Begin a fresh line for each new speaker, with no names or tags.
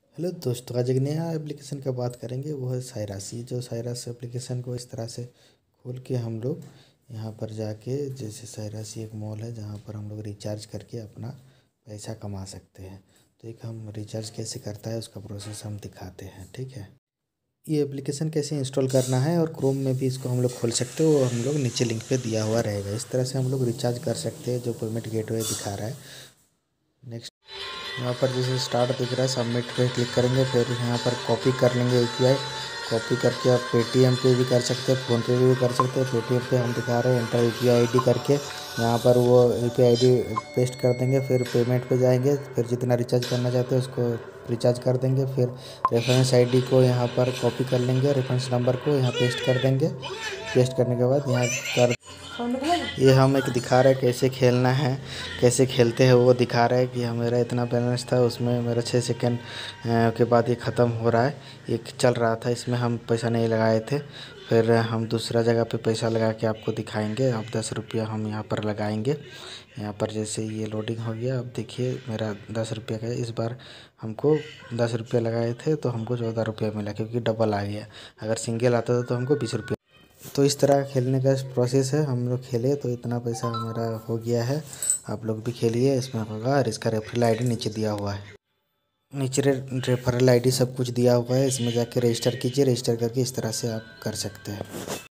Hello दोस्तों, आज एक नया एप्लीकेशन का बात करेंगे। वो है साइरस। ये जो साइरस एप्लीकेशन को इस तरह से खोल के हम लोग यहाँ पर जाके, जैसे साइरस एक मॉल है जहाँ पर हम लोग रिचार्ज करके अपना पैसा कमा सकते हैं। तो एक हम रिचार्ज कैसे करता है उसका प्रोसेस हम दिखाते हैं, ठीक है। ये एप्लीकेशन कैसे इंस्टॉल करना है और क्रोम में भी इसको हम लोग खोल सकते हो। वो हम लोग नीचे लिंक पे दिया हुआ रहेगा। इस तरह से हम लोग रिचार्ज कर सकते हैं जो पेमेंट गेटवे दिखा रहा है। नेक्स्ट यहाँ पर जैसे स्टार्ट दिख रहा है, सबमिट पे क्लिक करेंगे। फिर यहाँ पर कॉपी कर लेंगे यूपीआई। कॉपी करके आप पेटीएम पे भी कर सकते हैं, फ़ोनपे भी कर सकते हैं। पेटीएम पे हम दिखा रहे हैं एंटर यूपीआई आईडी करके, यहाँ पर वो यूपीआई आईडी पेस्ट कर देंगे। फिर पेमेंट पे जाएंगे, फिर जितना रिचार्ज करना चाहते हैं उसको रिचार्ज कर देंगे। फिर रेफरेंस आईडी को यहाँ पर कॉपी कर लेंगे, रेफरेंस नंबर को यहाँ पेस्ट कर देंगे। पेस्ट करने के बाद यहाँ कर ये हम एक दिखा रहे हैं कैसे खेलना है, कैसे खेलते हैं वो दिखा रहा है कि मेरा इतना बैलेंस था, उसमें मेरा 6 सेकंड के बाद ये ख़त्म हो रहा है। ये चल रहा था, इसमें हम पैसा नहीं लगाए थे। फिर हम दूसरा जगह पे पैसा लगा के आपको दिखाएंगे। अब 10 रुपया हम यहाँ पर लगाएंगे। यहाँ पर जैसे ये लोडिंग हो गया, अब देखिए मेरा 10 रुपये का है। इस बार हमको 10 रुपये लगाए थे तो हमको 14 रुपया मिला, क्योंकि डबल आ गया। अगर सिंगल आता था तो हमको 20 रुपये। तो इस तरह खेलने का प्रोसेस है। हम लोग खेले तो इतना पैसा हमारा हो गया है। आप लोग भी खेलिए, इसमें होगा। और इसका रेफरल आईडी नीचे दिया हुआ है। नीचे रेफरल आईडी सब कुछ दिया हुआ है। इसमें जाके रजिस्टर कीजिए। रजिस्टर करके इस तरह से आप कर सकते हैं।